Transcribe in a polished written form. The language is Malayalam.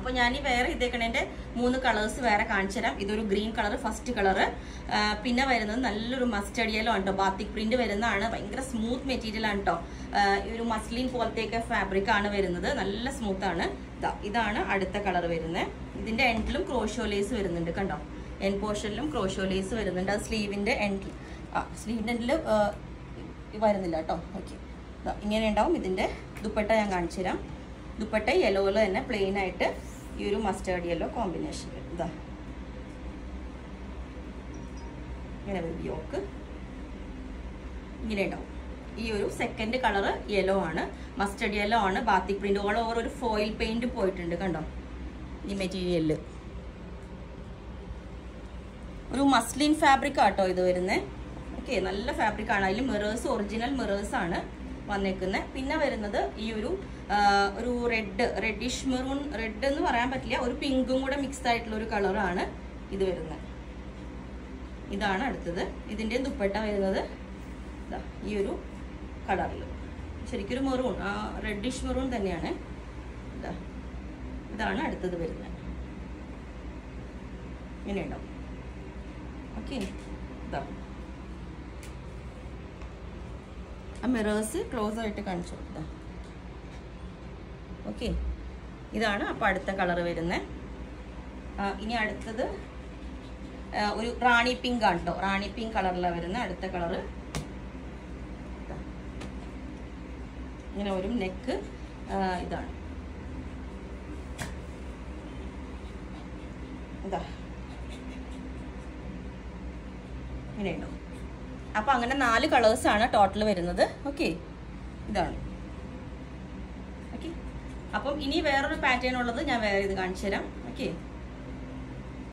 അപ്പോൾ ഞാൻ ഈ വേറെ ഇതേക്കണേൻ്റെ 3 കളേഴ്സ് വേറെ കാണിച്ചു തരാം. ഇതൊരു ഗ്രീൻ കളർ, ഫസ്റ്റ് കളറ്. പിന്നെ വരുന്നത് നല്ലൊരു മസ്റ്റർഡ് യെല്ലോ ആണ് കേട്ടോ. ബാത്തിക് പ്രിന്റ് വരുന്നതാണ്. ഭയങ്കര സ്മൂത്ത് മെറ്റീരിയൽ ആണ് കേട്ടോ. ഒരു മസ്ലിൻ പോലത്തെയൊക്കെ ഫാബ്രിക് ആണ് വരുന്നത്. നല്ല സ്മൂത്ത് ആണ്. ഇതാണ് അടുത്ത കളർ വരുന്നത്. ഇതിന്റെ എൻഡിലും ക്രോഷോ ലേസ് വരുന്നുണ്ട് കണ്ടോ. എൻ പോർഷനിലും ക്രോഷോ ലേസ് വരുന്നുണ്ട്. അത് സ്ലീവിന്റെ എൻഡിൽ, സ്ലീവിന്റെ എൻഡിൽ വരുന്നില്ല കേട്ടോ. ഓക്കെ, ഇങ്ങനെ ഉണ്ടാവും. ഇതിന്റെ ദുപ്പട്ട ഞാൻ കാണിച്ചു തരാം. ദുപ്പട്ട യെല്ലോയിൽ തന്നെ പ്ലെയിൻ ആയിട്ട് ഈ ഒരു മസ്റ്റേർഡ് യെല്ലോ കോമ്പിനേഷൻ വരും. ഇതാ ഇങ്ങനെ വരും. യോക്ക് ഇങ്ങനെ ഉണ്ടാവും. ഈ ഒരു സെക്കൻഡ് കളർ യെല്ലോ ആണ്, മസ്റ്റേർഡ് യെല്ലോ ആണ്. ബാത്തിക് പ്രിന്റ് ഓൾ ഓവർ ഒരു ഫോയിൽ പെയിന്റ് പോയിട്ടുണ്ട് കണ്ടോ. ഈ മെറ്റീരിയലില് ഒരു മസ്ലിൻ ഫാബ്രിക് ആട്ടോ ഇത് വരുന്നത്. ഓക്കെ, നല്ല ഫാബ്രിക് ആണ്. അതിൽ മിറേഴ്സ് ഒറിജിനൽ മിറേഴ്സ് ആണ് വന്നേക്കുന്നത്. പിന്നെ വരുന്നത് ഈ ഒരു റെഡിഷ് മെറൂൺ, റെഡ് എന്ന് പറയാൻ പറ്റില്ല, ഒരു പിങ്കും കൂടെ മിക്സ് ആയിട്ടുള്ള ഒരു കളറാണ് ഇത് വരുന്നത്. ഇതാണ് അടുത്തത്. ഇതിന്റെ ദുപ്പട്ട വരുന്നത് ഈ ഒരു കളറിൽ, ശരിക്കൊരു മെറൂൺ, റെഡിഷ് മെറൂൺ തന്നെയാണ്. ഇതാണ് അടുത്തത് വരുന്നത്. ഇങ്ങനെ ഉണ്ടാവും. ഓക്കെ, ഇതാ ആ മിറേഴ്സ് ക്ലോസ് ആയിട്ട് കാണിച്ചു കൊടുക്കുക. ഓക്കെ, ഇതാണ് അപ്പോൾ അടുത്ത കളർ വരുന്നത്. ഇനി അടുത്തത് ഒരു റാണി പിങ്ക് ആണ് കേട്ടോ. റാണി പിങ്ക് കളറിലാണ് വരുന്നത് അടുത്ത കളറ്. ഇങ്ങനെ ഒരു നെക്ക് ഇതാണ്. ഇതാ ഇങ്ങനെ ഉണ്ടാവും. അപ്പൊ അങ്ങനെ 4 കളേഴ്സ് ആണ് ടോട്ടൽ വരുന്നത്. ഓക്കെ, ഇതാണ്. ഓക്കെ, അപ്പം ഇനി വേറൊരു പാറ്റേൺ ഉള്ളത് ഞാൻ വേറെ ഇത് കാണിച്ചു തരാം. ഓക്കെ.